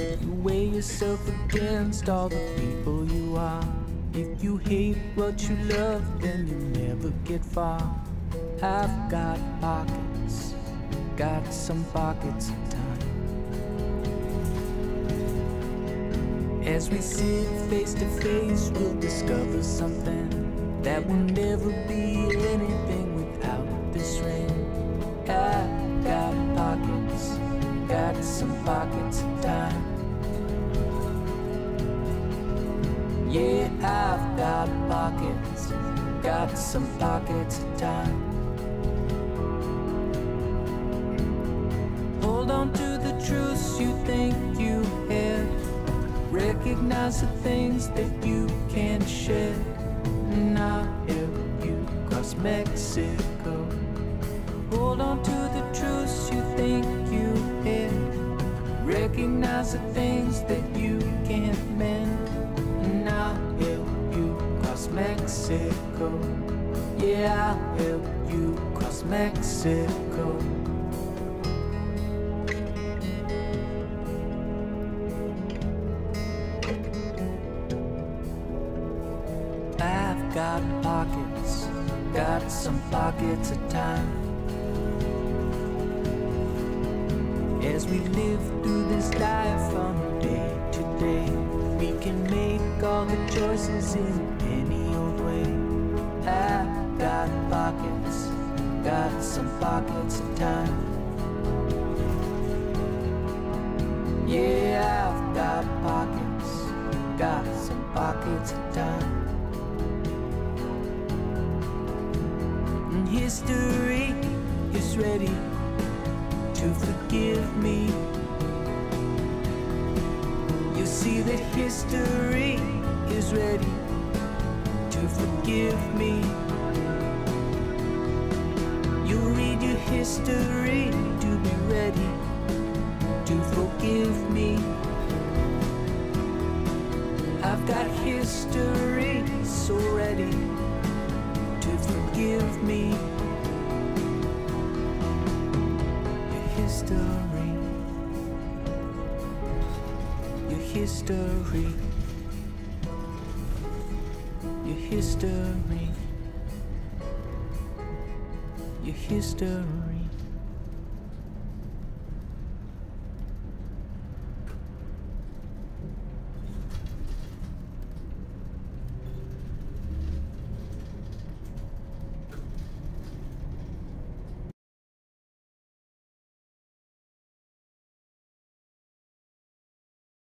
You weigh yourself against all the people you are. If you hate what you love, then you never get far. I've got pockets, got some pockets of time. As we sit face to face, we'll discover something that will never be anything without this ring. I've got pockets, got some pockets of time. Yeah, I've got pockets, got some pockets of time. Hold on to the truths you think you have. Recognize the things that you can't share. And I'll help you cross Mexico. Hold on to the truths you think you have. Recognize the things that you can't mend. And I'll help you cross Mexico. Yeah, I'll help you cross Mexico. I've got pockets, got some pockets of time. As we live through this life from day to day, we can make all the choices in any old way. I've got pockets, got some pockets of time. Yeah, I've got pockets, got some pockets of time. And history is ready to forgive me. You see that history is ready to forgive me. You read your history to be ready to forgive me. I've got history so ready to forgive me. History, your history, your history, your history.